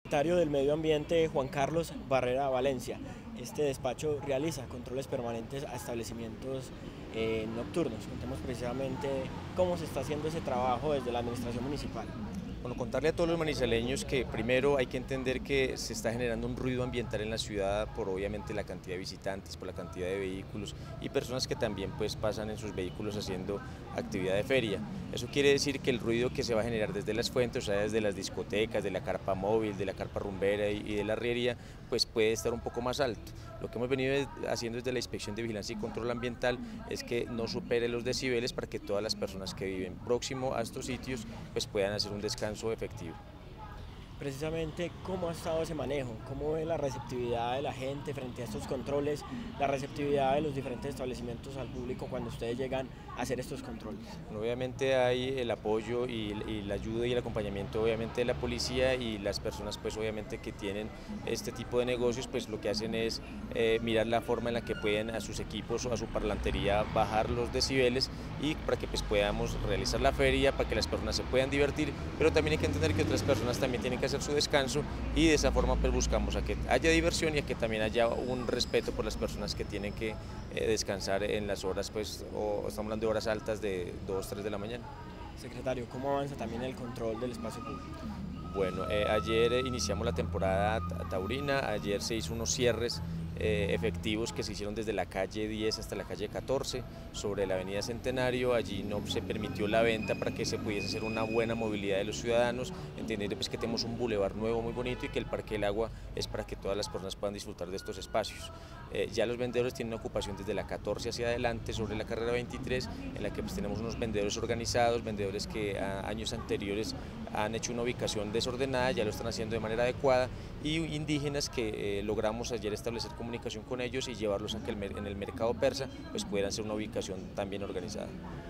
Secretario del Medio Ambiente Juan Carlos Barrera Valencia. Este despacho realiza controles permanentes a establecimientos nocturnos. Contemos precisamente cómo se está haciendo ese trabajo desde la administración municipal. Bueno, contarle a todos los manizaleños que primero hay que entender que se está generando un ruido ambiental en la ciudad por obviamente la cantidad de visitantes, por la cantidad de vehículos y personas que también pues pasan en sus vehículos haciendo actividad de feria. Eso quiere decir que el ruido que se va a generar desde las fuentes, o sea, desde las discotecas, de la carpa móvil, de la carpa rumbera y de la arriería, pues puede estar un poco más alto. Lo que hemos venido haciendo desde la Inspección de Vigilancia y Control Ambiental es que no supere los decibeles para que todas las personas que viven próximo a estos sitios pues puedan hacer un descanso efectivo. Precisamente, ¿cómo ha estado ese manejo? ¿Cómo ve la receptividad de la gente frente a estos controles, la receptividad de los diferentes establecimientos al público cuando ustedes llegan a hacer estos controles? Bueno, obviamente hay el apoyo y la ayuda y el acompañamiento obviamente de la policía, y las personas pues obviamente que tienen este tipo de negocios pues lo que hacen es mirar la forma en la que pueden a sus equipos o a su parlantería bajar los decibeles, y para que pues podamos realizar la feria, para que las personas se puedan divertir, pero también hay que entender que otras personas también tienen que hacer su descanso, y de esa forma pues buscamos a que haya diversión y a que también haya un respeto por las personas que tienen que descansar en las horas pues, o estamos hablando de horas altas de 2, 3 de la mañana. Secretario, ¿cómo avanza también el control del espacio público? Bueno, ayer iniciamos la temporada taurina. Ayer se hizo unos cierres efectivos que se hicieron desde la calle 10 hasta la calle 14 sobre la avenida Centenario. Allí no se permitió la venta para que se pudiese hacer una buena movilidad de los ciudadanos, entendiendo pues que tenemos un bulevar nuevo muy bonito y que el Parque del Agua es para que todas las personas puedan disfrutar de estos espacios. Ya los vendedores tienen una ocupación desde la 14 hacia adelante sobre la carrera 23, en la que pues tenemos unos vendedores organizados, vendedores que años anteriores han hecho una ubicación desordenada, ya lo están haciendo de manera adecuada, y indígenas que logramos ayer establecer comunicación con ellos y llevarlos a que en el mercado persa pues pudieran ser una ubicación también organizada.